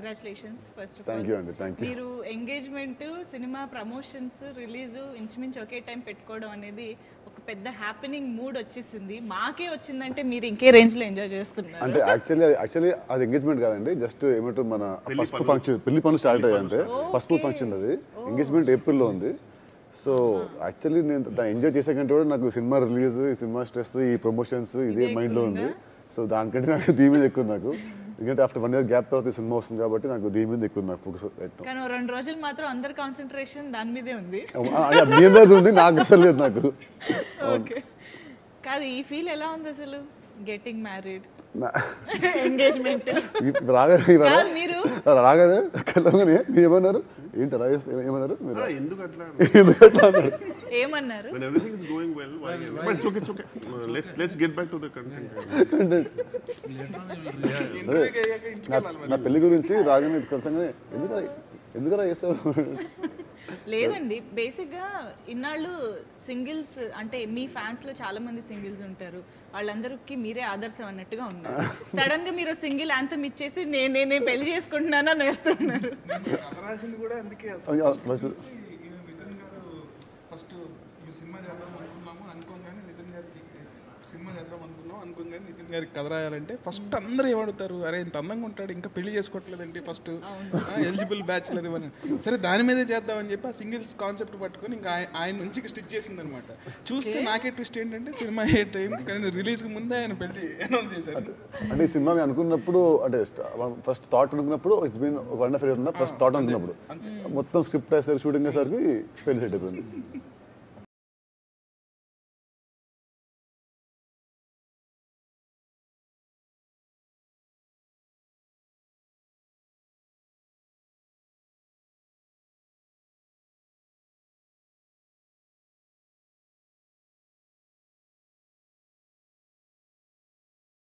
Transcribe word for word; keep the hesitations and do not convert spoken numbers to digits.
Congratulations first of thank you అండి thank you మీరు engagement సినిమా ప్రమోషన్స్ రిలీజ్ ఇంచుమించు ఒకే టైం పెట్టుకోవడం అనేది ఒక పెద్ద హ్యాపెనింగ్ మూడ్ వచ్చేసింది. మాకే వచ్చిందంటే మీరు ఇంకే రేంజ్ లో ఎంజాయ్ చేస్తున్నారు. అంటే యాక్చువల్లీ యాక్చువల్లీ అది ఎంగేజ్మెంట్ కాదండి, జస్ట్ ఏమంటారు మన పసుపు ఫంక్షన్, పెళ్లి పనులు స్టార్ట్ అయ్యాయి అంటే పసుపు ఫంక్షన్ అది. ఎంగేజ్మెంట్ ఏప్రిల్లో ఉంది. సో యాక్చువల్లీ నేను దాన్ని ఎంజాయ్ చేసే కంటే కూడా నాకు సినిమా రిలీజ్, సినిమా స్ట్రెస్, ఈ ప్రమోషన్స్ ఇదే మైండ్లో ఉంది. సో దానికంటే నాకు దీని మీద ఎక్కువ నాకు, ఎందుకంటే ఆఫ్టర్ వన్ ఇయర్ గ్యాప్ తర్వాత సినిమా వస్తుంది కాబట్టి నాకు దీని మీద ఎక్కువ నాకు ఫోకస్ పెట్టాను. కానీ రెండు రోజులు మాత్రం అందరి కాన్సన్ట్రేషన్ దాని మీదే ఉంది. మీ మీద ఉంది, నాకు అసలు లేదు నాకు. ఓకే, కాదు ఈ ఫీల్ ఎలా ఉంది అసలు గెట్టింగ్ మ్యారీడ్ ఎంగేజ్మెంట్ రాగానే మీరు రాగానే కలవగానే ఏమన్నారు ఏంటి అలా ఏమన్నారు మీరు ఎందుకు అట్లా ఎందుకు అట్లా అన్నారు ఏమన్నారు? when everything is going well why but it's okay it's okay uh, let's let's get back to the content. నా పెళ్లి గురించి రాగానే కలిసంగానే ఎందుకు ఎందుకలా చేస్తారు? లేదండి, బేసిక్గా ఇన్నాళ్ళు సింగిల్స్ అంటే మీ ఫ్యాన్స్ లో చాలా మంది సింగిల్స్ ఉంటారు, వాళ్ళందరికీ మీరే ఆదర్శం అన్నట్టుగా ఉన్నారు. సడన్ గా మీరు సింగిల్ యాంథమ్ ఇచ్చేసి నేను నేనే పెళ్లి చేసుకుంటున్నాను అని వేస్తున్నారు. కూడా అందుకే ఫస్ట్ ఈ సినిమా చేద్దాం అనుకున్నాము అనుకోగానే నితిన్ గారికి సినిమా చేద్దాం అనుకున్నాం అనుకోగానే నితిన్ గారికి కథ రాయాలంటే ఫస్ట్ అందరూ ఏమడుగుతారు, అరే ఇంత అందంగా ఉంటాడు ఇంకా పెళ్లి చేసుకోవట్లేదండి ఫస్ట్ ఎలిజిబుల్ బ్యాచులర్ ఇవన్నీ. సరే దాని మీదే చేద్దామని చెప్పి ఆ సింగిల్స్ కాన్సెప్ట్ పట్టుకొని ఇంకా ఆయన నుంచి స్టిచ్ చేసింది అనమాట. చూస్తే నాకే ట్విస్ట్ ఏంటంటే సినిమా ఏ టైం కానీ రిలీజ్కి ముందే ఆయన పెళ్లి అనౌన్స్ చేశారు. అంటే ఈ సినిమా అనుకున్నప్పుడు అంటే ఫస్ట్ థాట్ అనుకున్నప్పుడు ఇట్స్ బీన్ ఒక one of year first thought అనుకున్నప్పుడు మొత్తం స్క్రిప్ట్ వేసరికి షూటింగ్ వేసరికి పెళ్లి సెట్ అయిపోయింది.